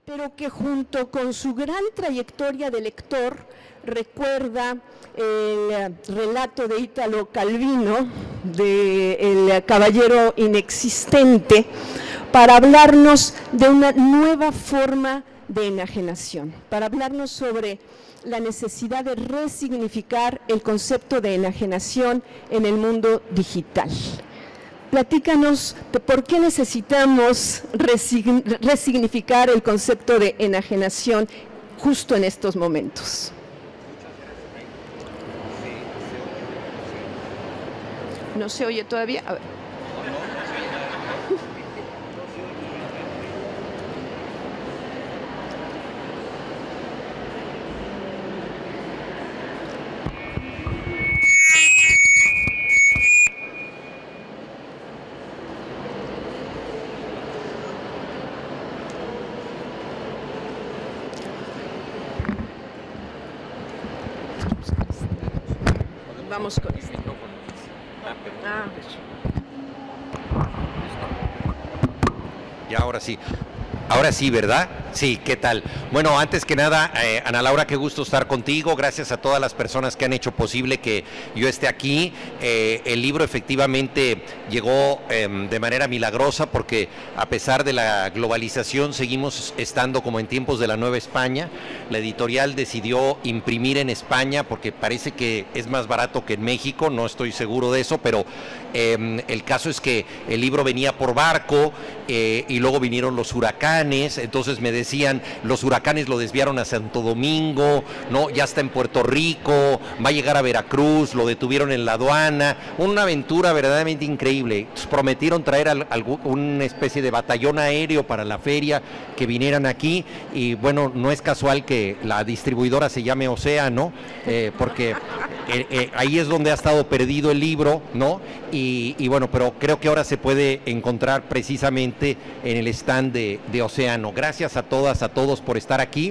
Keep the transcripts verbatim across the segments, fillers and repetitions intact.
pero que junto con su gran trayectoria de lector recuerda el relato de Ítalo Calvino, de El caballero inexistente, para hablarnos de una nueva forma de enajenación, para hablarnos sobre la necesidad de resignificar el concepto de enajenación en el mundo digital. Platícanos de por qué necesitamos resignificar el concepto de enajenación justo en estos momentos. ¿No se oye todavía? A ver. Vamos con este micrófono. Ah, y ahora sí, ahora sí, ¿verdad? Sí, ¿qué tal? Bueno, antes que nada, eh, Ana Laura, qué gusto estar contigo. Gracias a todas las personas que han hecho posible que yo esté aquí. Eh, el libro efectivamente llegó eh, de manera milagrosa porque a pesar de la globalización seguimos estando como en tiempos de la Nueva España. La editorial decidió imprimir en España porque parece que es más barato que en México, no estoy seguro de eso, pero eh, el caso es que el libro venía por barco eh, y luego vinieron los huracanes, entonces me decían, los huracanes lo desviaron a Santo Domingo, ¿no? Ya está en Puerto Rico, va a llegar a Veracruz, lo detuvieron en la aduana, una aventura verdaderamente increíble. Prometieron traer al, al, una especie de batallón aéreo para la feria, que vinieran aquí, y bueno, no es casual que la distribuidora se llame Océano, eh, porque eh, eh, ahí es donde ha estado perdido el libro, ¿no? Y, y bueno, pero creo que ahora se puede encontrar precisamente en el stand de, de Océano. Gracias a todas, a todos por estar aquí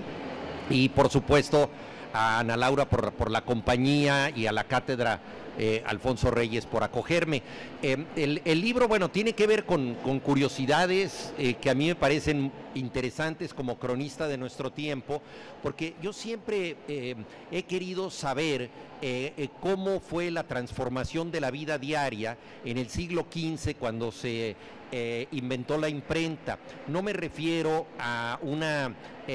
y por supuesto a Ana Laura por, por la compañía y a la cátedra eh, Alfonso Reyes por acogerme. Eh, el, el libro, bueno, tiene que ver con, con curiosidades eh, que a mí me parecen interesantes como cronista de nuestro tiempo, porque yo siempre eh, he querido saber eh, eh, cómo fue la transformación de la vida diaria en el siglo quince cuando se eh, inventó la imprenta. No me refiero a una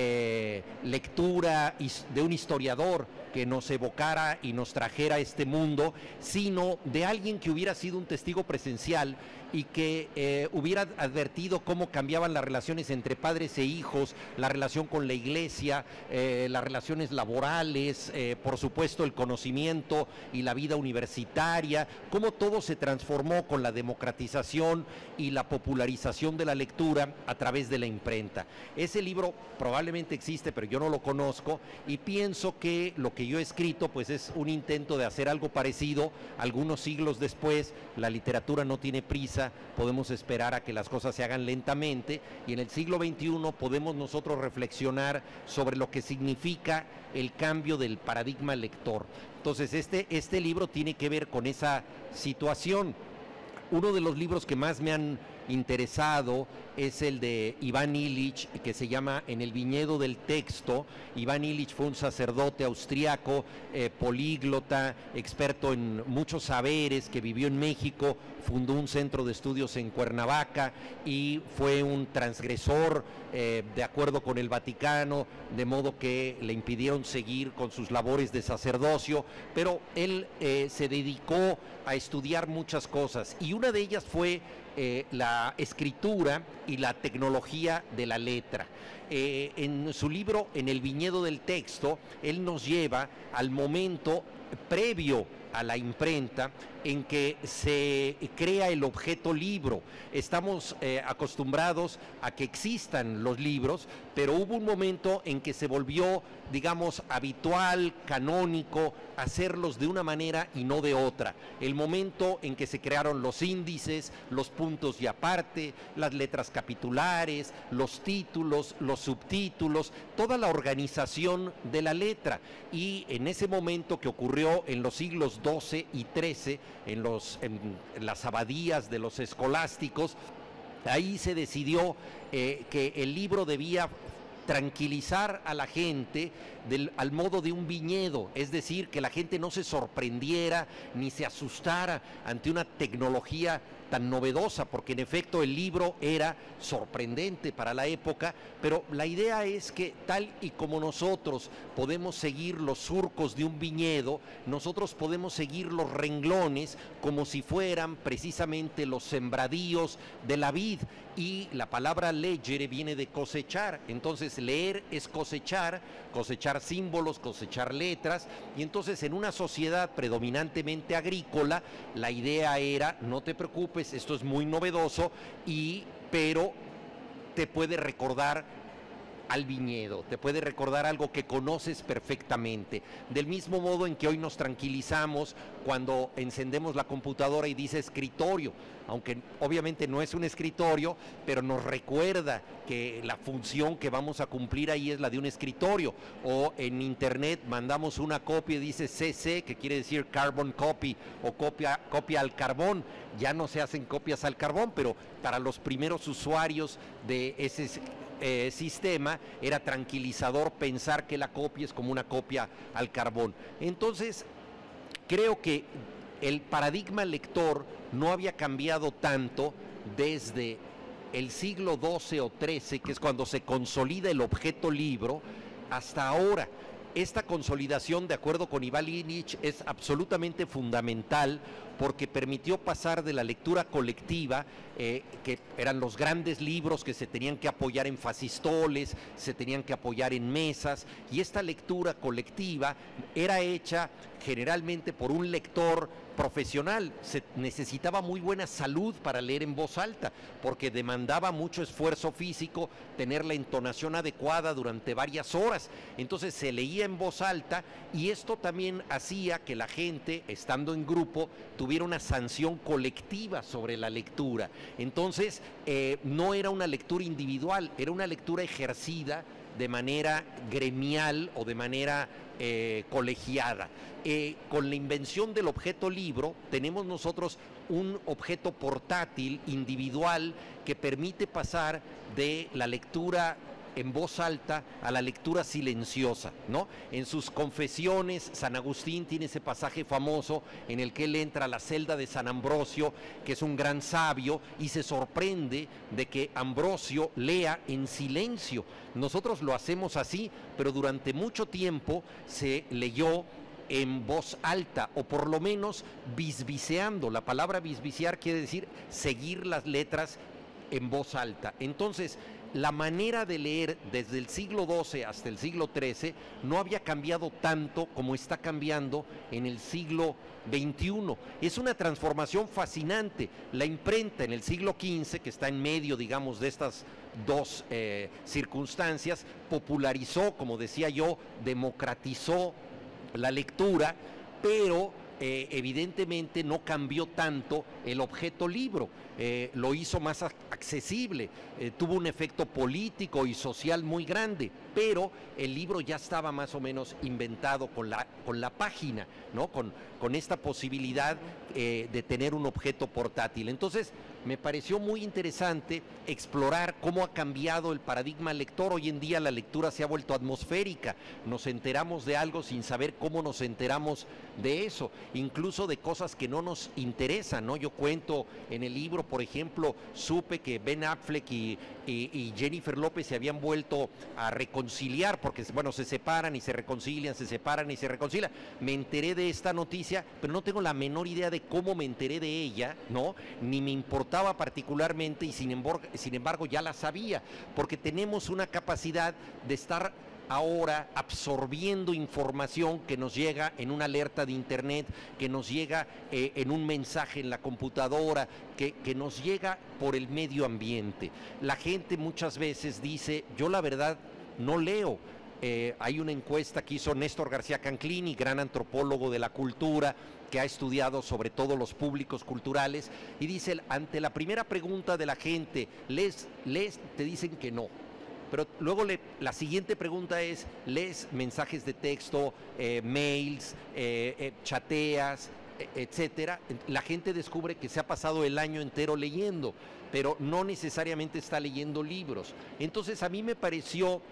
eh, lectura de un historiador que nos evocara y nos trajera a este mundo, sino de alguien que hubiera sido un testigo presencial y que eh, hubiera advertido cómo cambiaban las relaciones entre padres e hijos, la relación con la iglesia, eh, las relaciones laborales, eh, por supuesto el conocimiento y la vida universitaria, cómo todo se transformó con la democratización y la popularización de la lectura a través de la imprenta. Ese libro probablemente existe, pero yo no lo conozco, y pienso que lo que yo he escrito pues es un intento de hacer algo parecido. Algunos siglos después, la literatura no tiene prisa, podemos esperar a que las cosas se hagan lentamente, y en el siglo veintiuno podemos nosotros reflexionar sobre lo que significa el cambio del paradigma lector. Entonces este, este libro tiene que ver con esa situación. Uno de los libros que más me han interesado es el de Iván Illich, que se llama En el viñedo del texto. Iván Illich fue un sacerdote austriaco, eh, políglota, experto en muchos saberes, que vivió en México, fundó un centro de estudios en Cuernavaca y fue un transgresor eh, de acuerdo con el Vaticano, de modo que le impidieron seguir con sus labores de sacerdocio, pero él eh, se dedicó a estudiar muchas cosas, y una de ellas fue eh, la escritura y la tecnología de la letra. Eh, en su libro En el viñedo del texto, él nos lleva al momento previo a la imprenta en que se crea el objeto libro. Estamos eh, acostumbrados a que existan los libros, pero hubo un momento en que se volvió, digamos, habitual, canónico, hacerlos de una manera y no de otra. El momento en que se crearon los índices, los puntos y aparte, las letras capitulares, los títulos, los subtítulos, toda la organización de la letra. Y en ese momento, que ocurrió en los siglos doce y trece, en, los, en, en las abadías de los escolásticos, ahí se decidió eh, que el libro debía tranquilizar a la gente del, al modo de un viñedo, es decir, que la gente no se sorprendiera ni se asustara ante una tecnología tan novedosa, porque en efecto el libro era sorprendente para la época, pero la idea es que tal y como nosotros podemos seguir los surcos de un viñedo, nosotros podemos seguir los renglones como si fueran precisamente los sembradíos de la vid, y la palabra leggere viene de cosechar, entonces leer es cosechar, cosechar símbolos, cosechar letras, y entonces en una sociedad predominantemente agrícola, la idea era, no te preocupes, esto es muy novedoso, y, pero te puede recordar al viñedo, te puede recordar algo que conoces perfectamente. Del mismo modo en que hoy nos tranquilizamos cuando encendemos la computadora y dice escritorio, aunque obviamente no es un escritorio, pero nos recuerda que la función que vamos a cumplir ahí es la de un escritorio. O en internet mandamos una copia y dice C C, que quiere decir carbon copy, o copia, copia al carbón. Ya no se hacen copias al carbón, pero para los primeros usuarios de ese Eh, sistema era tranquilizador pensar que la copia es como una copia al carbón. Entonces creo que el paradigma lector no había cambiado tanto desde el siglo doce o trece, que es cuando se consolida el objeto libro, hasta ahora. Esta consolidación, de acuerdo con Ivan Illich, es absolutamente fundamental porque permitió pasar de la lectura colectiva, eh, que eran los grandes libros que se tenían que apoyar en facistoles, se tenían que apoyar en mesas, y esta lectura colectiva era hecha generalmente por un lector profesional. Se necesitaba muy buena salud para leer en voz alta, porque demandaba mucho esfuerzo físico, tener la entonación adecuada durante varias horas. Entonces se leía en voz alta, y esto también hacía que la gente, estando en grupo, tuviera una sanción colectiva sobre la lectura. Entonces eh, no era una lectura individual, era una lectura ejercida de manera gremial o de manera eh, colegiada. Eh, con la invención del objeto libro tenemos nosotros un objeto portátil individual que permite pasar de la lectura en voz alta a la lectura silenciosa, ¿no? En sus Confesiones, San Agustín tiene ese pasaje famoso en el que él entra a la celda de San Ambrosio, que es un gran sabio, y se sorprende de que Ambrosio lea en silencio. Nosotros lo hacemos así, pero durante mucho tiempo se leyó en voz alta, o por lo menos bisbiceando. La palabra bisbiciar quiere decir seguir las letras en voz alta. Entonces, la manera de leer desde el siglo doce hasta el siglo trece no había cambiado tanto como está cambiando en el siglo veintiuno. Es una transformación fascinante. La imprenta en el siglo quince, que está en medio, digamos, de estas dos eh, circunstancias, popularizó, como decía yo, democratizó la lectura, pero eh, evidentemente no cambió tanto el objeto libro. Eh, lo hizo más accesible, eh, tuvo un efecto político y social muy grande, pero el libro ya estaba más o menos inventado con la, con la página, ¿no? Con, con esta posibilidad eh, de tener un objeto portátil. Entonces me pareció muy interesante explorar cómo ha cambiado el paradigma lector. Hoy en día la lectura se ha vuelto atmosférica, nos enteramos de algo sin saber cómo nos enteramos de eso, incluso de cosas que no nos interesan, ¿no? Yo cuento en el libro, por ejemplo, supe que Ben Affleck y, y, y Jennifer López se habían vuelto a reconciliar, porque bueno, se separan y se reconcilian, se separan y se reconcilian. Me enteré de esta noticia, pero no tengo la menor idea de cómo me enteré de ella, ¿no? Ni me importaba particularmente, y sin embargo, sin embargo ya la sabía, porque tenemos una capacidad de estar ahora absorbiendo información que nos llega en una alerta de internet, que nos llega eh, en un mensaje en la computadora, que, que nos llega por el medio ambiente. La gente muchas veces dice, yo la verdad no leo. Eh, hay una encuesta que hizo Néstor García Canclini, gran antropólogo de la cultura, que ha estudiado sobre todo los públicos culturales, y dice, ante la primera pregunta de la gente, ¿lees? ¿Lees? Te dicen que no. Pero luego le, la siguiente pregunta es, ¿lees mensajes de texto, eh, mails, eh, eh, chateas, eh, etcétera? La gente descubre que se ha pasado el año entero leyendo, pero no necesariamente está leyendo libros. Entonces a mí me pareció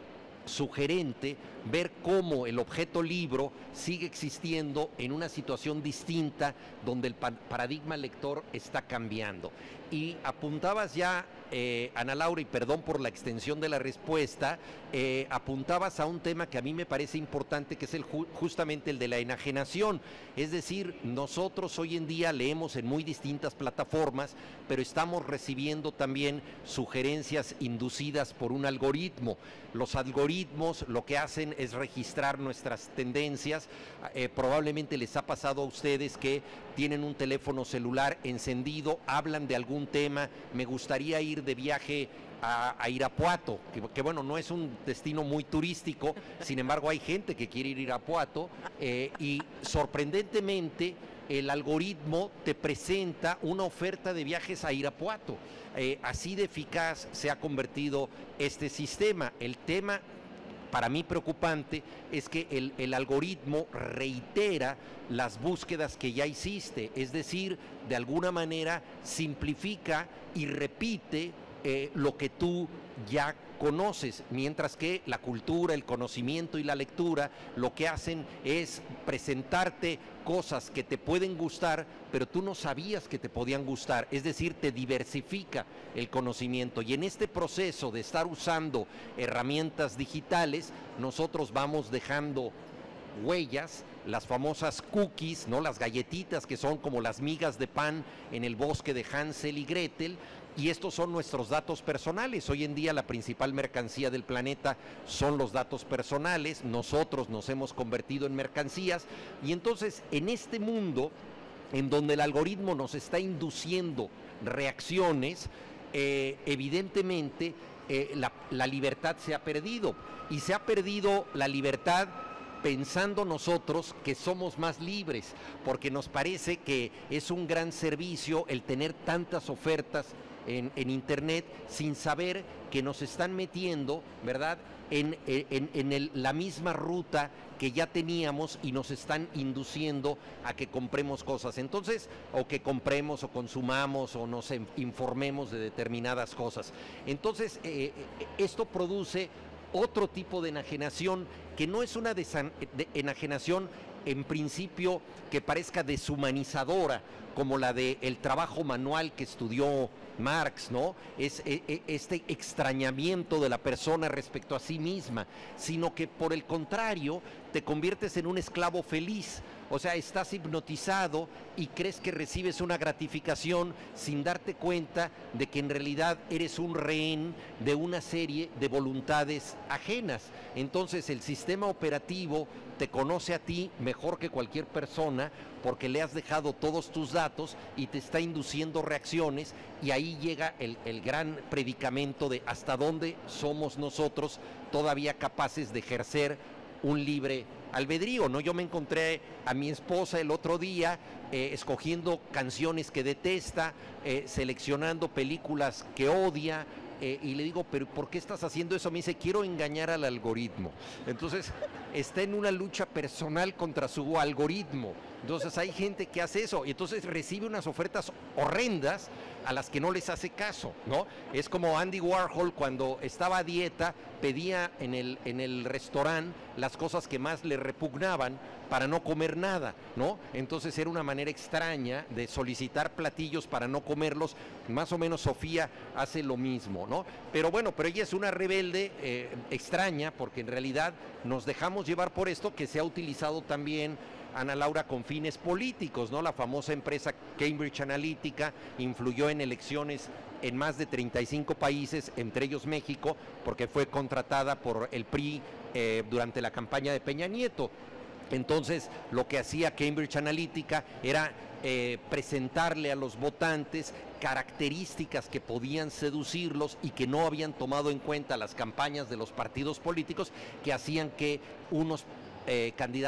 sugerente ver cómo el objeto libro sigue existiendo en una situación distinta donde el paradigma lector está cambiando. Y apuntabas ya, eh, Ana Laura, y perdón por la extensión de la respuesta, eh, apuntabas a un tema que a mí me parece importante, que es el ju justamente el de la enajenación. Es decir, nosotros hoy en día leemos en muy distintas plataformas, pero estamos recibiendo también sugerencias inducidas por un algoritmo. Los algoritmos lo que hacen es registrar nuestras tendencias. Eh, probablemente les ha pasado a ustedes que tienen un teléfono celular encendido, hablan de algún tema, me gustaría ir de viaje a, a Irapuato, que, que bueno, no es un destino muy turístico, sin embargo hay gente que quiere ir a Irapuato, eh, y sorprendentemente el algoritmo te presenta una oferta de viajes a Irapuato. Eh, así de eficaz se ha convertido este sistema. El tema para mí preocupante es que el, el algoritmo reitera las búsquedas que ya hiciste, es decir, de alguna manera simplifica y repite eh, lo que tú ya conoces, mientras que la cultura, el conocimiento y la lectura lo que hacen es presentarte cosas que te pueden gustar, pero tú no sabías que te podían gustar, es decir, te diversifica el conocimiento. Y en este proceso de estar usando herramientas digitales, nosotros vamos dejando huellas, las famosas cookies, ¿no? Las galletitas que son como las migas de pan en el bosque de Hansel y Gretel, y estos son nuestros datos personales. Hoy en día la principal mercancía del planeta son los datos personales, nosotros nos hemos convertido en mercancías, y entonces en este mundo en donde el algoritmo nos está induciendo reacciones, eh, evidentemente eh, la, la libertad se ha perdido, y se ha perdido la libertad pensando nosotros que somos más libres, porque nos parece que es un gran servicio el tener tantas ofertas en, en internet sin saber que nos están metiendo, ¿verdad?, en, en, en el, la misma ruta que ya teníamos, y nos están induciendo a que compremos cosas. Entonces, o que compremos o consumamos o nos informemos de determinadas cosas. Entonces, eh, esto produce otro tipo de enajenación, que no es una de enajenación en principio que parezca deshumanizadora, como la del trabajo manual que estudió Marx, ¿no? Es este extrañamiento de la persona respecto a sí misma, sino que por el contrario te conviertes en un esclavo feliz. O sea, estás hipnotizado y crees que recibes una gratificación sin darte cuenta de que en realidad eres un rehén de una serie de voluntades ajenas. Entonces el sistema operativo te conoce a ti mejor que cualquier persona, porque le has dejado todos tus datos y te está induciendo reacciones, y ahí llega el, el gran predicamento de hasta dónde somos nosotros todavía capaces de ejercer un libre albedrío, ¿no? Yo me encontré a mi esposa el otro día eh, escogiendo canciones que detesta, eh, seleccionando películas que odia, eh, y le digo, pero ¿por qué estás haciendo eso? Me dice, quiero engañar al algoritmo. Entonces está en una lucha personal contra su algoritmo. Entonces hay gente que hace eso, y entonces recibe unas ofertas horrendas a las que no les hace caso, ¿no? Es como Andy Warhol, cuando estaba a dieta, pedía en el, en el restaurante las cosas que más le repugnaban para no comer nada, ¿no? Entonces era una manera extraña de solicitar platillos para no comerlos. Más o menos Sofía hace lo mismo, ¿no? Pero bueno, pero ella es una rebelde eh, extraña, porque en realidad nos dejamos llevar por esto, que se ha utilizado también, Ana Laura, con fines políticos, ¿no? La famosa empresa Cambridge Analytica influyó en elecciones en más de treinta y cinco países, entre ellos México, porque fue contratada por el P R I eh, durante la campaña de Peña Nieto. Entonces, lo que hacía Cambridge Analytica era eh, presentarle a los votantes características que podían seducirlos y que no habían tomado en cuenta las campañas de los partidos políticos, que hacían que unos eh, candidatos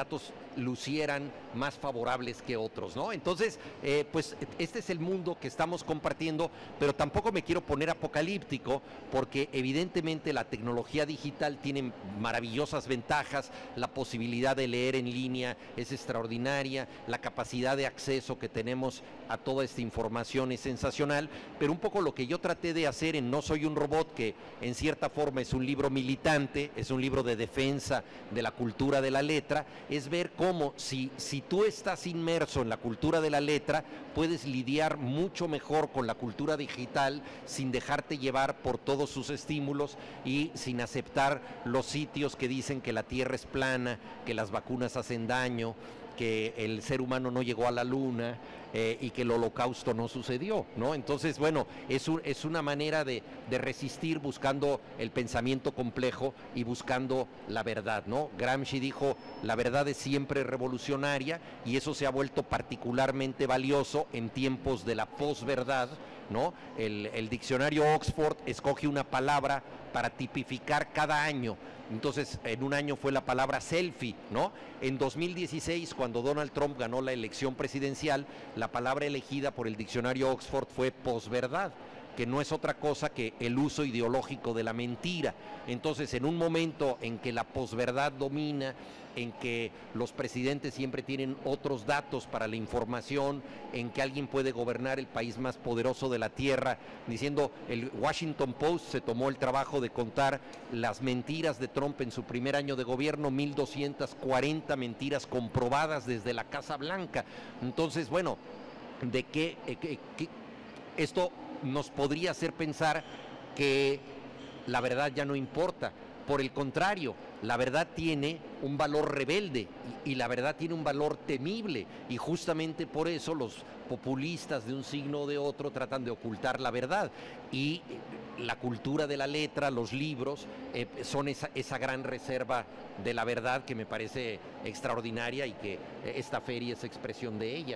lucieran más favorables que otros, ¿no? Entonces, eh, pues este es el mundo que estamos compartiendo, pero tampoco me quiero poner apocalíptico, porque evidentemente la tecnología digital tiene maravillosas ventajas, la posibilidad de leer en línea es extraordinaria, la capacidad de acceso que tenemos a toda esta información es sensacional, pero un poco lo que yo traté de hacer en No Soy un Robot, que en cierta forma es un libro militante, es un libro de defensa de la cultura de la letra, es ver cómo si, si tú estás inmerso en la cultura de la letra, puedes lidiar mucho mejor con la cultura digital sin dejarte llevar por todos sus estímulos y sin aceptar los sitios que dicen que la Tierra es plana, que las vacunas hacen daño, que el ser humano no llegó a la luna eh, y que el holocausto no sucedió, ¿no? Entonces, bueno, es, un, es una manera de, de resistir buscando el pensamiento complejo y buscando la verdad, ¿no? Gramsci dijo, la verdad es siempre revolucionaria, y eso se ha vuelto particularmente valioso en tiempos de la posverdad, ¿no? El, el diccionario Oxford escoge una palabra para tipificar cada año. Entonces, en un año fue la palabra selfie, ¿no? En dos mil dieciséis, cuando Donald Trump ganó la elección presidencial, la palabra elegida por el diccionario Oxford fue posverdad, que no es otra cosa que el uso ideológico de la mentira. Entonces, en un momento en que la posverdad domina, en que los presidentes siempre tienen otros datos para la información, en que alguien puede gobernar el país más poderoso de la tierra, diciendo, el Washington Post se tomó el trabajo de contar las mentiras de Trump en su primer año de gobierno, mil doscientas cuarenta mentiras comprobadas desde la Casa Blanca. Entonces, bueno, de qué, qué, qué esto nos podría hacer pensar que la verdad ya no importa. Por el contrario, la verdad tiene un valor rebelde y, y la verdad tiene un valor temible, y justamente por eso los populistas de un signo o de otro tratan de ocultar la verdad, y la cultura de la letra, los libros, eh, son esa, esa gran reserva de la verdad que me parece extraordinaria, y que esta feria es expresión de ella.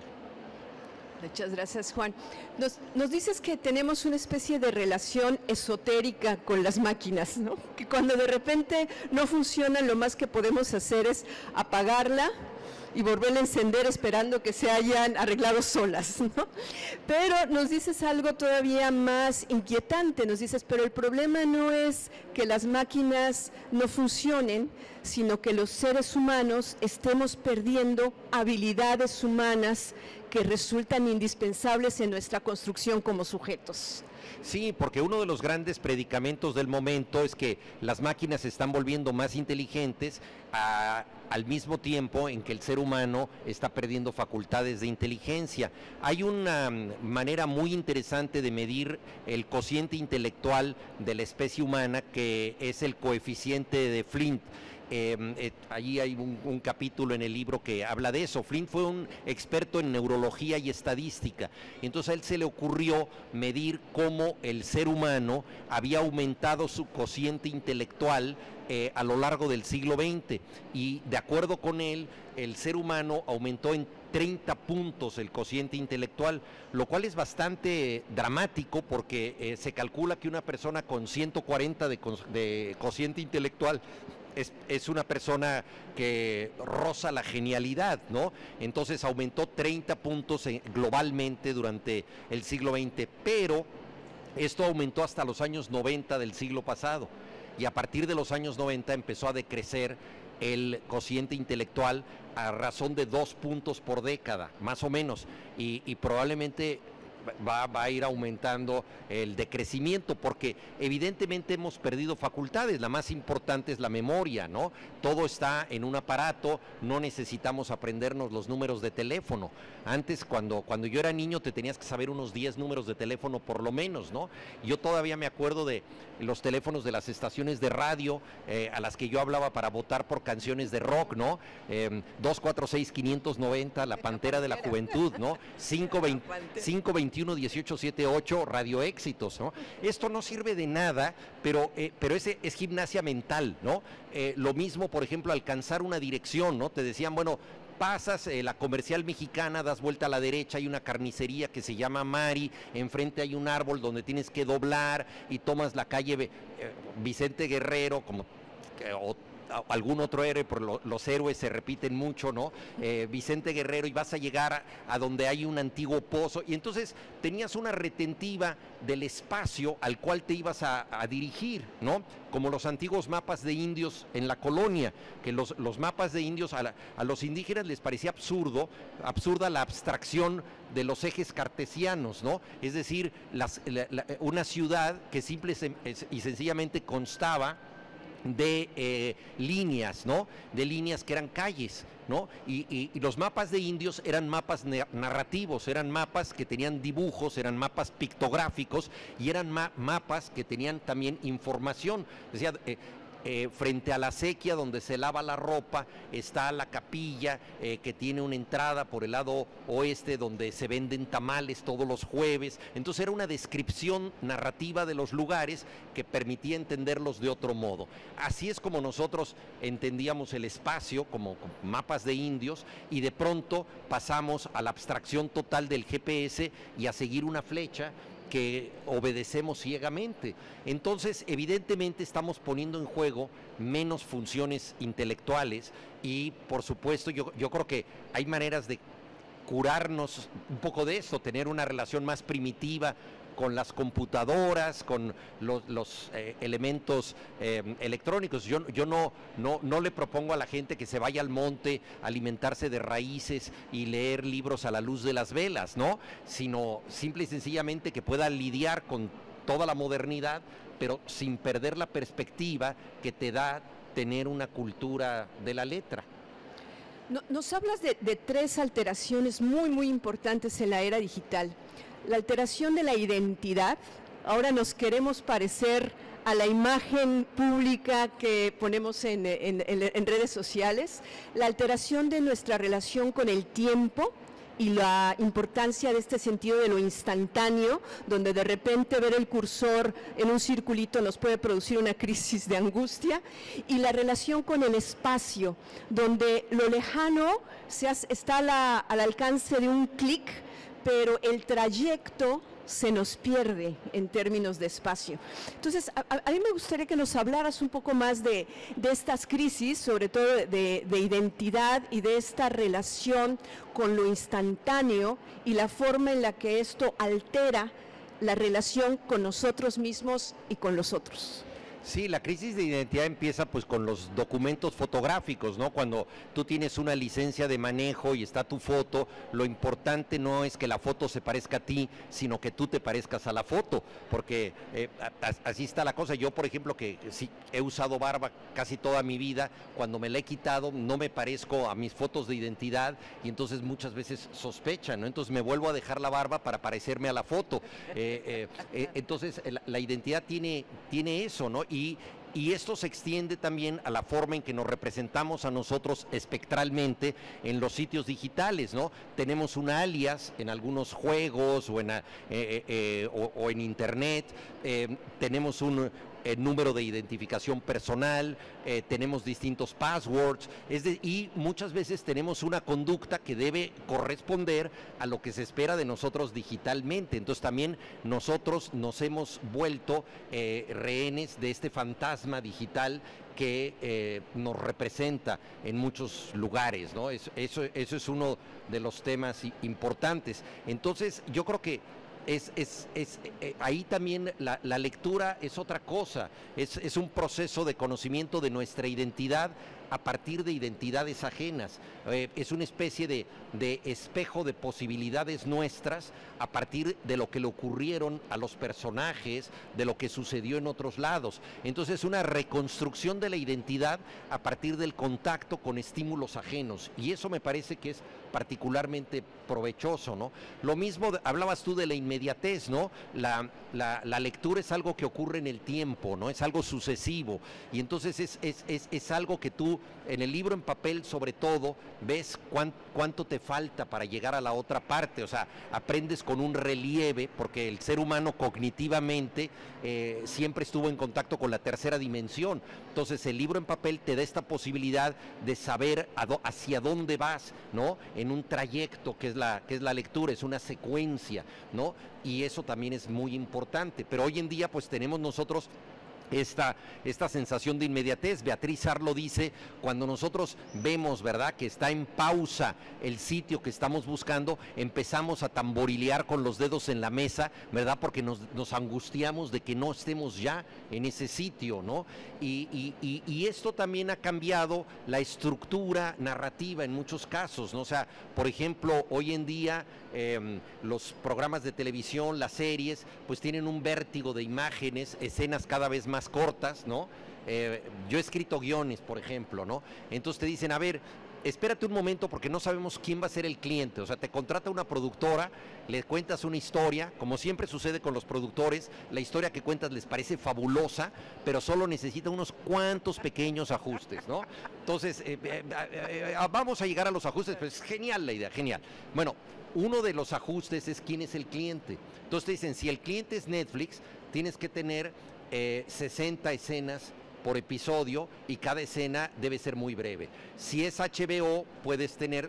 Muchas gracias, Juan. Nos, nos dices que tenemos una especie de relación esotérica con las máquinas, ¿no? Que cuando de repente no funcionan, lo más que podemos hacer es apagarla y volverla a encender esperando que se hayan arreglado solas, ¿no? Pero nos dices algo todavía más inquietante, nos dices, pero el problema no es que las máquinas no funcionen, sino que los seres humanos estemos perdiendo habilidades humanas que resultan indispensables en nuestra construcción como sujetos. Sí, porque uno de los grandes predicamentos del momento es que las máquinas se están volviendo más inteligentes a, al mismo tiempo en que el ser humano está perdiendo facultades de inteligencia. Hay una manera muy interesante de medir el cociente intelectual de la especie humana, que es el coeficiente de Flint. Eh, eh, allí hay un, un capítulo en el libro que habla de eso. Flint fue un experto en neurología y estadística, entonces a él se le ocurrió medir cómo el ser humano había aumentado su cociente intelectual eh, a lo largo del siglo veinte, y de acuerdo con él, el ser humano aumentó en treinta puntos el cociente intelectual, lo cual es bastante dramático, porque eh, se calcula que una persona con ciento cuarenta de, de cociente intelectual Es, es una persona que roza la genialidad, ¿no? Entonces aumentó treinta puntos en, globalmente durante el siglo veinte, pero esto aumentó hasta los años noventa del siglo pasado, y a partir de los años noventa empezó a decrecer el cociente intelectual a razón de dos puntos por década, más o menos, y, y probablemente Va, va a ir aumentando el decrecimiento, porque evidentemente hemos perdido facultades. La más importante es la memoria, ¿no? Todo está en un aparato, no necesitamos aprendernos los números de teléfono. Antes, cuando, cuando yo era niño, te tenías que saber unos diez números de teléfono por lo menos, ¿no? Yo todavía me acuerdo de los teléfonos de las estaciones de radio eh, a las que yo hablaba para votar por canciones de rock, ¿no? Eh, dos cuatro seis, quinientos noventa, La Pantera de la Juventud, ¿no? cinco veintiuno, dieciocho setenta y ocho, Radio Éxitos, ¿no? Esto no sirve de nada, pero, eh, pero ese es gimnasia mental, ¿no? Eh, lo mismo, por ejemplo, alcanzar una dirección, ¿no? Te decían, bueno, pasas eh, la Comercial Mexicana, das vuelta a la derecha, hay una carnicería que se llama Mari, enfrente hay un árbol donde tienes que doblar, y tomas la calle eh, Vicente Guerrero, como, eh, o algún otro héroe, por lo, los héroes se repiten mucho, ¿no? Eh, Vicente Guerrero, y vas a llegar a, a donde hay un antiguo pozo, y entonces tenías una retentiva del espacio al cual te ibas a, a dirigir, ¿no? Como los antiguos mapas de indios en la colonia, que los, los mapas de indios a, la, a los indígenas les parecía absurdo, absurda la abstracción de los ejes cartesianos, ¿no? Es decir, las, la, la, una ciudad que simple y sencillamente constaba de eh, líneas, ¿no? De líneas que eran calles, ¿no? Y, y, y los mapas de indios eran mapas narrativos, eran mapas que tenían dibujos, eran mapas pictográficos y eran ma mapas que tenían también información. Decía, eh, Eh, frente a la acequia donde se lava la ropa está la capilla eh, que tiene una entrada por el lado oeste donde se venden tamales todos los jueves. Entonces era una descripción narrativa de los lugares que permitía entenderlos de otro modo. Así es como nosotros entendíamos el espacio, como, como mapas de indios, y de pronto pasamos a la abstracción total del G P S y a seguir una flecha que obedecemos ciegamente. Entonces, evidentemente estamos poniendo en juego menos funciones intelectuales y, por supuesto, yo, yo creo que hay maneras de curarnos un poco de esto, tener una relación más primitiva con las computadoras, con los, los eh, elementos eh, electrónicos. Yo, yo no, no, no le propongo a la gente que se vaya al monte a alimentarse de raíces y leer libros a la luz de las velas, ¿no? Sino simple y sencillamente que pueda lidiar con toda la modernidad, pero sin perder la perspectiva que te da tener una cultura de la letra. Nos hablas de, de tres alteraciones muy, muy importantes en la era digital. La alteración de la identidad. Ahora nos queremos parecer a la imagen pública que ponemos en, en, en, en redes sociales. La alteración de nuestra relación con el tiempo y la importancia de este sentido de lo instantáneo, donde de repente ver el cursor en un circulito nos puede producir una crisis de angustia, y la relación con el espacio, donde lo lejano se hace, está a la, al alcance de un clic, pero el trayecto se nos pierde en términos de espacio. Entonces, a, a mí me gustaría que nos hablaras un poco más de, de estas crisis, sobre todo de, de identidad y de esta relación con lo instantáneo y la forma en la que esto altera la relación con nosotros mismos y con los otros. Sí, la crisis de identidad empieza pues con los documentos fotográficos, ¿no? Cuando tú tienes una licencia de manejo y está tu foto, lo importante no es que la foto se parezca a ti, sino que tú te parezcas a la foto, porque eh, así está la cosa. Yo, por ejemplo, que sí he usado barba casi toda mi vida, cuando me la he quitado no me parezco a mis fotos de identidad y entonces muchas veces sospechan, ¿no? Entonces me vuelvo a dejar la barba para parecerme a la foto. Eh, eh, eh, entonces la, la identidad tiene, tiene eso, ¿no? Y, y esto se extiende también a la forma en que nos representamos a nosotros espectralmente en los sitios digitales, ¿no? Tenemos un alias en algunos juegos o en, eh, eh, o, o en internet, eh, tenemos un el número de identificación personal, eh, tenemos distintos passwords, es de, y muchas veces tenemos una conducta que debe corresponder a lo que se espera de nosotros digitalmente. Entonces también nosotros nos hemos vuelto eh, rehenes de este fantasma digital que eh, nos representa en muchos lugares, ¿no? Eso, eso, eso es uno de los temas importantes. Entonces yo creo que Es, es, es, eh, ahí también la, la lectura es otra cosa, es, es un proceso de conocimiento de nuestra identidad a partir de identidades ajenas, eh, es una especie de, de espejo de posibilidades nuestras a partir de lo que le ocurrieron a los personajes, de lo que sucedió en otros lados. Entonces una reconstrucción de la identidad a partir del contacto con estímulos ajenos, y eso me parece que es particularmente provechoso, ¿no? Lo mismo, hablabas tú de la inmediatez, ¿no? La, la, la lectura es algo que ocurre en el tiempo, ¿no? Es algo sucesivo, y entonces es, es, es, es algo que tú en el libro en papel sobre todo ves cuán, cuánto te falta para llegar a la otra parte, o sea, aprendes con un relieve, porque el ser humano cognitivamente eh, siempre estuvo en contacto con la tercera dimensión. Entonces el libro en papel te da esta posibilidad de saber a do, hacia dónde vas, ¿no? En un trayecto que es la, que es la lectura, es una secuencia, ¿no? Y eso también es muy importante, pero hoy en día pues tenemos nosotros Esta, esta sensación de inmediatez. Beatriz Arlo dice, cuando nosotros vemos, ¿verdad?, que está en pausa el sitio que estamos buscando, empezamos a tamborilear con los dedos en la mesa, ¿verdad?, porque nos, nos angustiamos de que no estemos ya en ese sitio, ¿no? Y, y, y, y esto también ha cambiado la estructura narrativa en muchos casos, ¿no? O sea, por ejemplo, hoy en día eh, los programas de televisión, las series, pues tienen un vértigo de imágenes, escenas cada vez más más cortas, ¿no? Eh, yo he escrito guiones, por ejemplo, ¿no? Entonces te dicen, a ver, espérate un momento porque no sabemos quién va a ser el cliente. O sea, te contrata una productora, le cuentas una historia, como siempre sucede con los productores, la historia que cuentas les parece fabulosa, pero solo necesita unos cuantos pequeños ajustes, ¿no? Entonces, eh, eh, eh, vamos a llegar a los ajustes, pues genial la idea, genial. Bueno, uno de los ajustes es quién es el cliente. Entonces te dicen, si el cliente es Netflix, tienes que tener Eh, sesenta escenas por episodio y cada escena debe ser muy breve. Si es H B O, puedes tener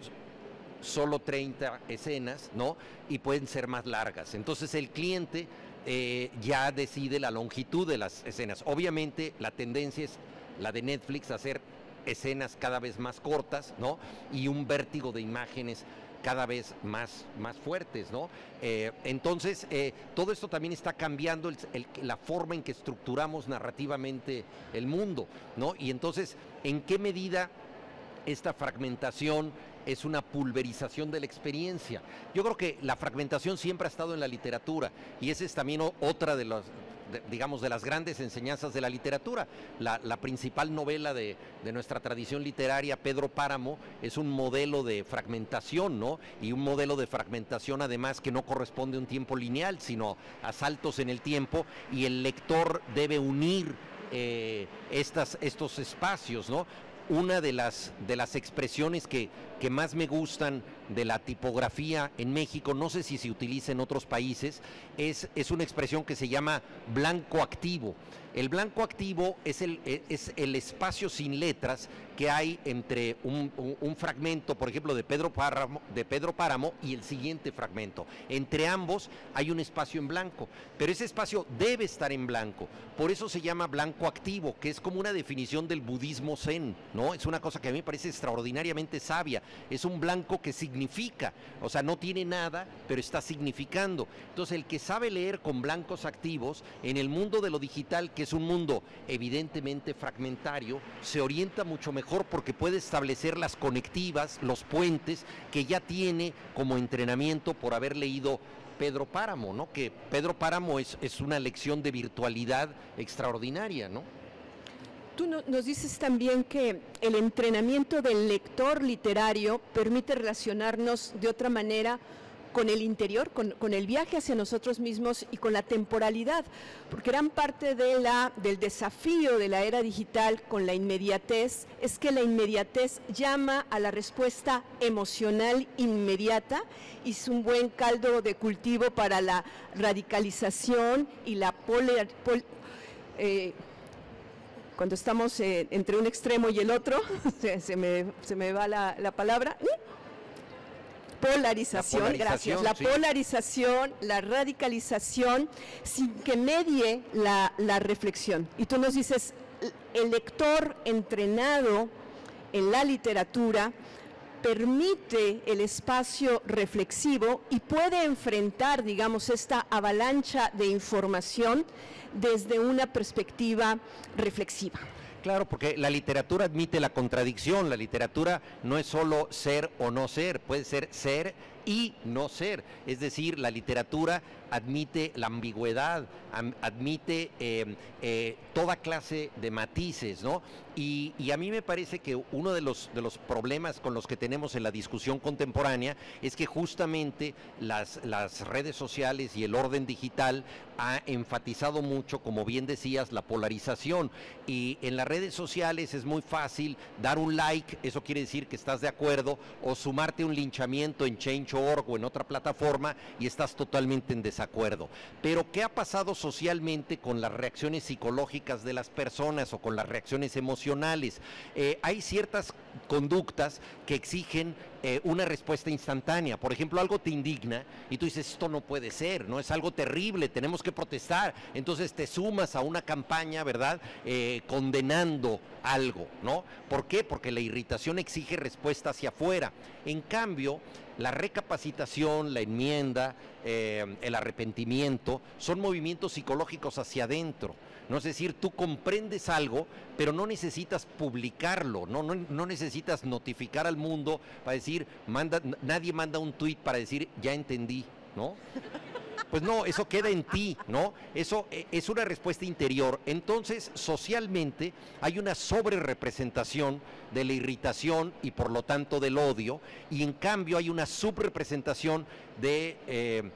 solo treinta escenas, ¿no? Y pueden ser más largas. Entonces el cliente eh, ya decide la longitud de las escenas. Obviamente la tendencia es la de Netflix, hacer escenas cada vez más cortas, ¿no? Y un vértigo de imágenes cada vez más, más fuertes, ¿no? Eh, entonces, eh, todo esto también está cambiando el, el, la forma en que estructuramos narrativamente el mundo, ¿no? Y entonces, ¿en qué medida esta fragmentación es una pulverización de la experiencia? Yo creo que la fragmentación siempre ha estado en la literatura y esa es también otra de las, de, digamos, de las grandes enseñanzas de la literatura. La, la principal novela de, de nuestra tradición literaria, Pedro Páramo, es un modelo de fragmentación, ¿no? Y un modelo de fragmentación además que no corresponde a un tiempo lineal, sino a saltos en el tiempo, y el lector debe unir eh, estas, estos espacios, ¿no? Una de las, de las expresiones que, que más me gustan de la tipografía en México, no sé si se utiliza en otros países, es, es una expresión que se llama blanco activo. El blanco activo es el, es el espacio sin letras que hay entre un, un, un fragmento, por ejemplo, de Pedro Páramo, de Pedro Páramo y el siguiente fragmento. Entre ambos hay un espacio en blanco, pero ese espacio debe estar en blanco. Por eso se llama blanco activo, que es como una definición del budismo zen, ¿no? Es una cosa que a mí me parece extraordinariamente sabia. Es un blanco que significa, o sea, no tiene nada, pero está significando. Entonces, el que sabe leer con blancos activos, en el mundo de lo digital, que es un mundo evidentemente fragmentario, se orienta mucho mejor porque puede establecer las conectivas, los puentes que ya tiene como entrenamiento por haber leído Pedro Páramo, ¿no? Que Pedro Páramo es, es una lección de virtualidad extraordinaria, ¿no? Tú no, nos dices también que el entrenamiento del lector literario permite relacionarnos de otra manera con el interior, con, con el viaje hacia nosotros mismos y con la temporalidad, porque gran parte de la, del desafío de la era digital con la inmediatez es que la inmediatez llama a la respuesta emocional inmediata y es un buen caldo de cultivo para la radicalización y la polar, pol, eh, cuando estamos eh, entre un extremo y el otro, se, se, me, se me va la, la palabra, Polarización, la polarización, gracias, la sí. polarización, la radicalización, sin que medie la, la reflexión. Y tú nos dices, el lector entrenado en la literatura permite el espacio reflexivo y puede enfrentar, digamos, esta avalancha de información desde una perspectiva reflexiva. Claro, porque la literatura admite la contradicción, la literatura no es solo ser o no ser, puede ser ser y no ser, es decir, la literatura admite la ambigüedad, admite eh, eh, toda clase de matices, ¿no? Y, y a mí me parece que uno de los, de los problemas con los que tenemos en la discusión contemporánea es que justamente las, las redes sociales y el orden digital ha enfatizado mucho, como bien decías, la polarización, y en las redes sociales es muy fácil dar un like, eso quiere decir que estás de acuerdo, o sumarte a un linchamiento en change punto org o en otra plataforma y estás totalmente en desacuerdo. desacuerdo. Pero ¿qué ha pasado socialmente con las reacciones psicológicas de las personas o con las reacciones emocionales? Eh, hay ciertas conductas que exigen eh, una respuesta instantánea. Por ejemplo, algo te indigna y tú dices, esto no puede ser, no es algo terrible, tenemos que protestar. Entonces te sumas a una campaña, ¿verdad? Eh, condenando algo, ¿no? ¿Por qué? Porque la irritación exige respuesta hacia afuera. En cambio, la recapacitación, la enmienda, eh, el arrepentimiento, son movimientos psicológicos hacia adentro, ¿no? Es decir, tú comprendes algo, pero no necesitas publicarlo, no, no, no necesitas notificar al mundo para decir, manda, nadie manda un tuit para decir, ya entendí, ¿no? Pues no, eso queda en ti, ¿no? Eso es una respuesta interior. Entonces, socialmente hay una sobrerepresentación de la irritación y por lo tanto del odio, y en cambio hay una subrepresentación de eh,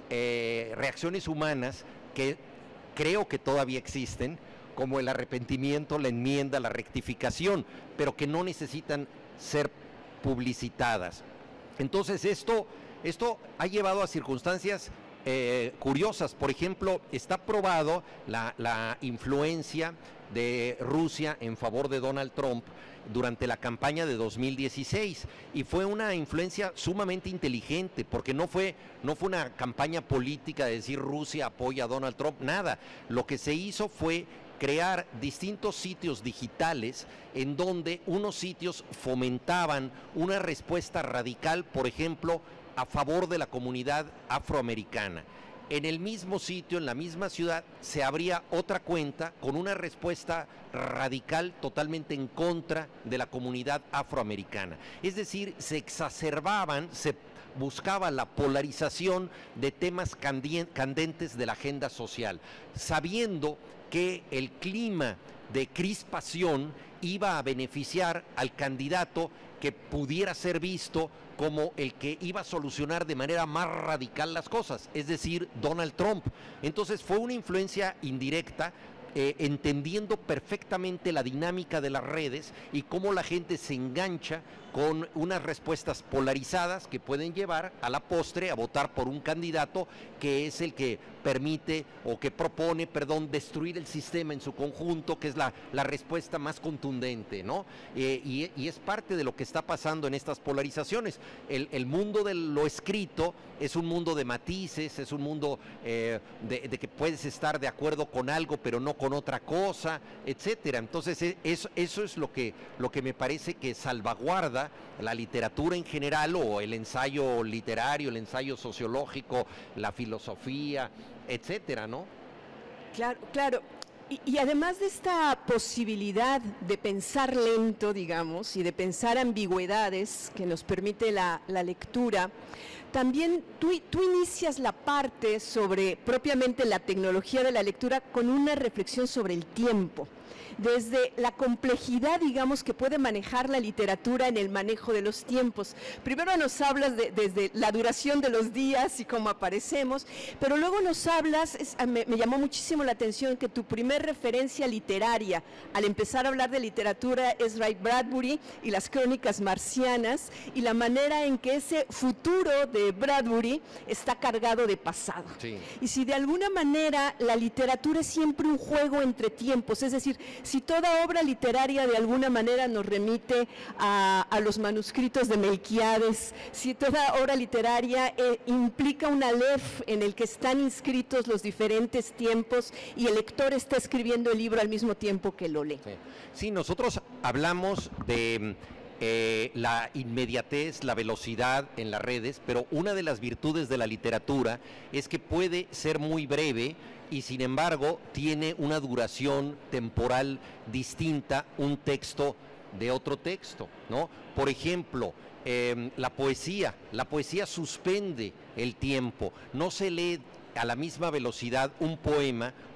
eh, reacciones humanas que creo que todavía existen, como el arrepentimiento, la enmienda, la rectificación, pero que no necesitan ser publicitadas. Entonces, esto, esto ha llevado a circunstancias Eh, curiosas. Por ejemplo, está probado la, la influencia de Rusia en favor de Donald Trump durante la campaña de dos mil dieciséis, y fue una influencia sumamente inteligente, porque no fue, no fue una campaña política de decir Rusia apoya a Donald Trump, nada. Lo que se hizo fue crear distintos sitios digitales en donde unos sitios fomentaban una respuesta radical, por ejemplo, a favor de la comunidad afroamericana. En el mismo sitio, en la misma ciudad, se abría otra cuenta con una respuesta radical totalmente en contra de la comunidad afroamericana. Es decir, se exacerbaban, se buscaba la polarización de temas candentes de la agenda social, sabiendo que el clima de crispación iba a beneficiar al candidato que pudiera ser visto como el que iba a solucionar de manera más radical las cosas, es decir, Donald Trump. Entonces fue una influencia indirecta, eh, entendiendo perfectamente la dinámica de las redes y cómo la gente se engancha con unas respuestas polarizadas que pueden llevar a la postre a votar por un candidato que es el que permite o que propone, perdón, destruir el sistema en su conjunto, que es la, la respuesta más contundente, ¿no? Eh, y, y es parte de lo que está pasando en estas polarizaciones. El, el mundo de lo escrito es un mundo de matices, es un mundo eh, de, de que puedes estar de acuerdo con algo, pero no con otra cosa, etcétera. Entonces, eso, eso es lo que, lo que me parece que salvaguarda la literatura en general, o el ensayo literario, el ensayo sociológico, la filosofía, etcétera, ¿no? Claro, claro. Y, y además de esta posibilidad de pensar lento, digamos, y de pensar ambigüedades que nos permite la, la lectura, también tú, tú inicias la parte sobre propiamente la tecnología de la lectura con una reflexión sobre el tiempo, desde la complejidad, digamos, que puede manejar la literatura en el manejo de los tiempos. Primero nos hablas de, desde la duración de los días y cómo aparecemos, pero luego nos hablas, es, me, me llamó muchísimo la atención que tu primer referencia literaria al empezar a hablar de literatura es Ray Bradbury y las Crónicas Marcianas, y la manera en que ese futuro de Bradbury está cargado de pasado. Sí. Y si de alguna manera la literatura es siempre un juego entre tiempos, es decir, si toda obra literaria de alguna manera nos remite a, a los manuscritos de Melquíades, si toda obra literaria eh, implica un aleph en el que están inscritos los diferentes tiempos y el lector está escribiendo el libro al mismo tiempo que lo lee. Sí, sí, nosotros hablamos de eh, la inmediatez, la velocidad en las redes, pero una de las virtudes de la literatura es que puede ser muy breve y sin embargo tiene una duración temporal distinta un texto de otro texto, ¿no? Por ejemplo, eh, la poesía, la poesía suspende el tiempo, no se lee a la misma velocidad un poema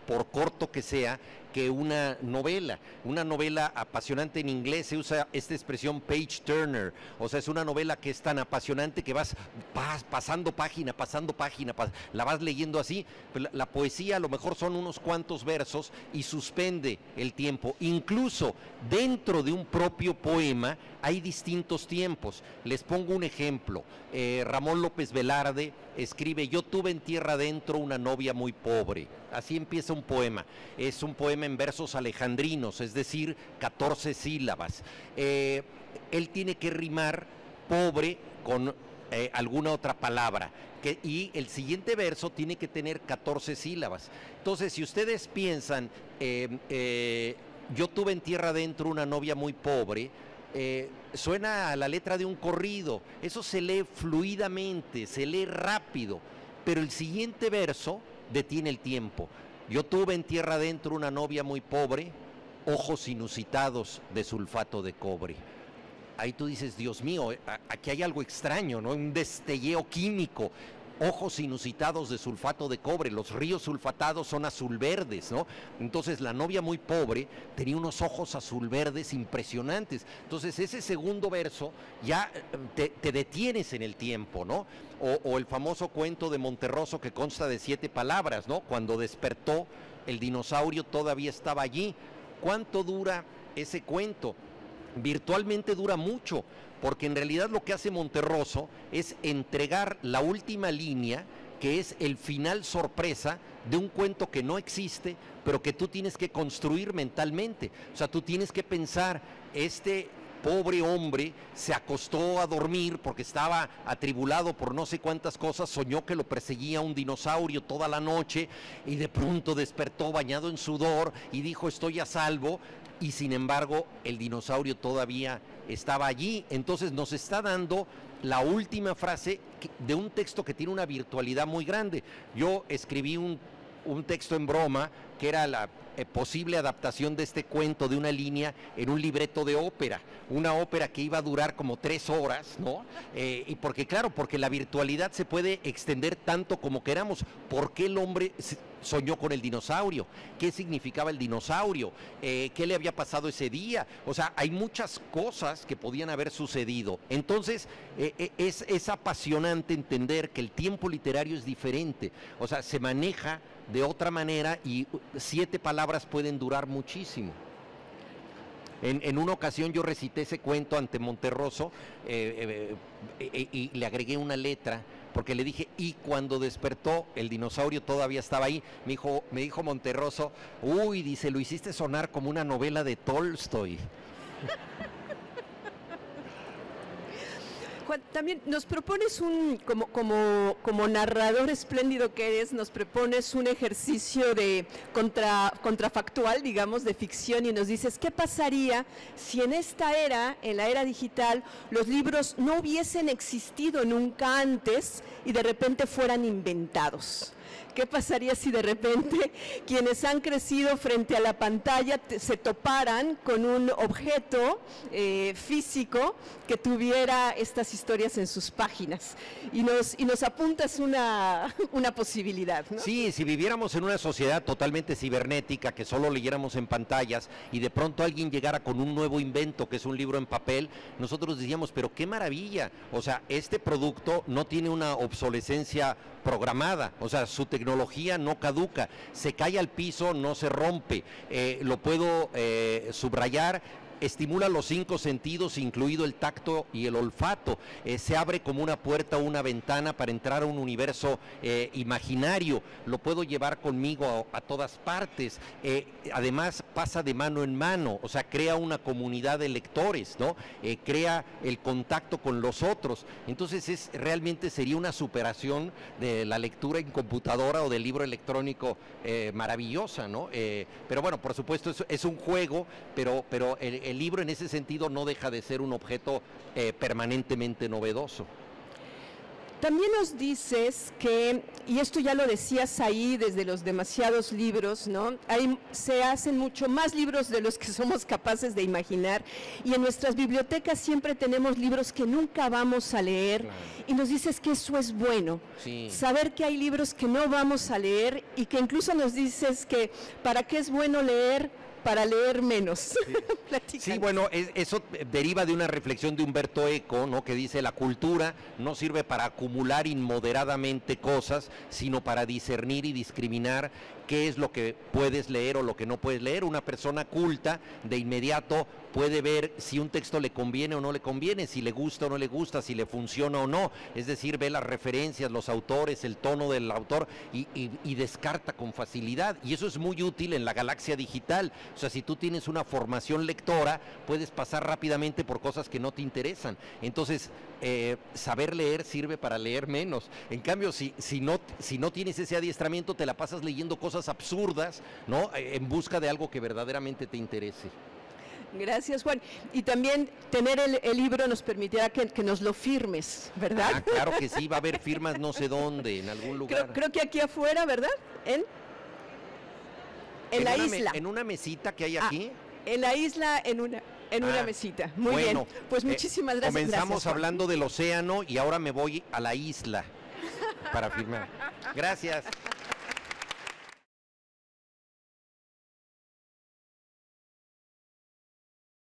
por corto que sea, que una novela. Una novela apasionante, en inglés se usa esta expresión page turner, o sea, es una novela que es tan apasionante que vas, vas pasando página, pasando página, pas, la vas leyendo así. La, la poesía a lo mejor son unos cuantos versos y suspende el tiempo. Incluso dentro de un propio poema hay distintos tiempos. Les pongo un ejemplo. Eh, Ramón López Velarde escribe: yo tuve en tierra adentro una novia muy pobre. Así empieza un poema. Es un poema en versos alejandrinos, es decir, catorce sílabas. Eh, él tiene que rimar pobre con eh, alguna otra palabra. Que, y el siguiente verso tiene que tener catorce sílabas. Entonces, si ustedes piensan, eh, eh, yo tuve en tierra adentro una novia muy pobre, Eh, suena a la letra de un corrido, eso se lee fluidamente, se lee rápido, pero el siguiente verso detiene el tiempo. Yo tuve en tierra adentro una novia muy pobre, ojos inusitados de sulfato de cobre. Ahí tú dices, Dios mío, aquí hay algo extraño, ¿no? Un destelleo químico. Ojos inusitados de sulfato de cobre, los ríos sulfatados son azul verdes, ¿no? Entonces la novia muy pobre tenía unos ojos azul verdes impresionantes. Entonces ese segundo verso ya te, te detienes en el tiempo, ¿no? O, o el famoso cuento de Monterroso que consta de siete palabras, ¿no? Cuando despertó, el dinosaurio todavía estaba allí. ¿Cuánto dura ese cuento? Virtualmente dura mucho, porque en realidad lo que hace Monterroso es entregar la última línea, que es el final sorpresa de un cuento que no existe, pero que tú tienes que construir mentalmente. O sea, tú tienes que pensar, este pobre hombre se acostó a dormir porque estaba atribulado por no sé cuántas cosas, soñó que lo perseguía un dinosaurio toda la noche y de pronto despertó bañado en sudor y dijo, estoy a salvo. Y sin embargo el dinosaurio todavía estaba allí. Entonces nos está dando la última frase de un texto que tiene una virtualidad muy grande. Yo escribí un, un texto en broma que era la eh, posible adaptación de este cuento de una línea en un libreto de ópera, una ópera que iba a durar como tres horas, ¿no? Eh, y porque claro, porque la virtualidad se puede extender tanto como queramos. ¿Por qué el hombre soñó con el dinosaurio? ¿Qué significaba el dinosaurio? Eh, ¿Qué le había pasado ese día? O sea, hay muchas cosas que podían haber sucedido. Entonces, eh, es, es apasionante entender que el tiempo literario es diferente. O sea, se maneja de otra manera y siete palabras pueden durar muchísimo. En, en una ocasión yo recité ese cuento ante Monterroso eh, eh, eh, y le agregué una letra, porque le dije, y cuando despertó el dinosaurio todavía estaba ahí. Me dijo, me dijo Monterroso, uy, dice, lo hiciste sonar como una novela de Tolstoy. Juan, también nos propones un, como, como, como narrador espléndido que eres, nos propones un ejercicio de contra, contrafactual, digamos, de ficción, y nos dices, ¿qué pasaría si en esta era, en la era digital, los libros no hubiesen existido nunca antes y de repente fueran inventados? ¿Qué pasaría si de repente quienes han crecido frente a la pantalla te, se toparan con un objeto eh, físico que tuviera estas historias en sus páginas? Y nos, y nos apuntas una, una posibilidad, ¿no? Sí, si viviéramos en una sociedad totalmente cibernética, que solo leyéramos en pantallas y de pronto alguien llegara con un nuevo invento que es un libro en papel, nosotros decíamos, pero qué maravilla, o sea, este producto no tiene una obsolescencia programada, o sea, su tecnología no caduca, se cae al piso, no se rompe, eh, lo puedo eh, subrayar. Estimula los cinco sentidos, incluido el tacto y el olfato. Eh, se abre como una puerta o una ventana para entrar a un universo eh, imaginario. Lo puedo llevar conmigo a, a todas partes. Eh, además, pasa de mano en mano, o sea, crea una comunidad de lectores, ¿no? Eh, crea el contacto con los otros. Entonces, es realmente sería una superación de la lectura en computadora o del libro electrónico eh, maravillosa, ¿no? Eh, pero bueno, por supuesto, es, es un juego, pero, pero el, el libro en ese sentido no deja de ser un objeto eh, permanentemente novedoso. También nos dices que, y esto ya lo decías ahí desde los demasiados libros, ¿no? Hay, se hacen mucho más libros de los que somos capaces de imaginar, y en nuestras bibliotecas siempre tenemos libros que nunca vamos a leer, claro. Y nos dices que eso es bueno, sí. Saber que hay libros que no vamos a leer, y que incluso nos dices que para qué es bueno leer, para leer menos. Sí, sí, bueno, es, eso deriva de una reflexión de Humberto Eco, ¿no? Que dice: la cultura no sirve para acumular inmoderadamente cosas, sino para discernir y discriminar qué es lo que puedes leer o lo que no puedes leer. Una persona culta de inmediato puede ver si un texto le conviene o no le conviene, si le gusta o no le gusta, si le funciona o no, es decir, ve las referencias, los autores, el tono del autor y, y, y descarta con facilidad, y eso es muy útil en la galaxia digital. O sea, si tú tienes una formación lectora, puedes pasar rápidamente por cosas que no te interesan. Entonces, eh, saber leer sirve para leer menos. En cambio, si, si, no, si no tienes ese adiestramiento, te la pasas leyendo cosas absurdas, ¿no? En busca de algo que verdaderamente te interese. Gracias, Juan. Y también tener el, el libro nos permitirá que, que nos lo firmes, ¿verdad? Ah, claro que sí, va a haber firmas no sé dónde, en algún lugar. Creo, creo que aquí afuera, ¿verdad? En, en, en la isla. Me, en una mesita que hay aquí. Ah, en la isla, en una, en ah, una mesita. Muy bueno, bien. Pues muchísimas eh, gracias. Comenzamos gracias, hablando del océano y ahora me voy a la isla para firmar. Gracias.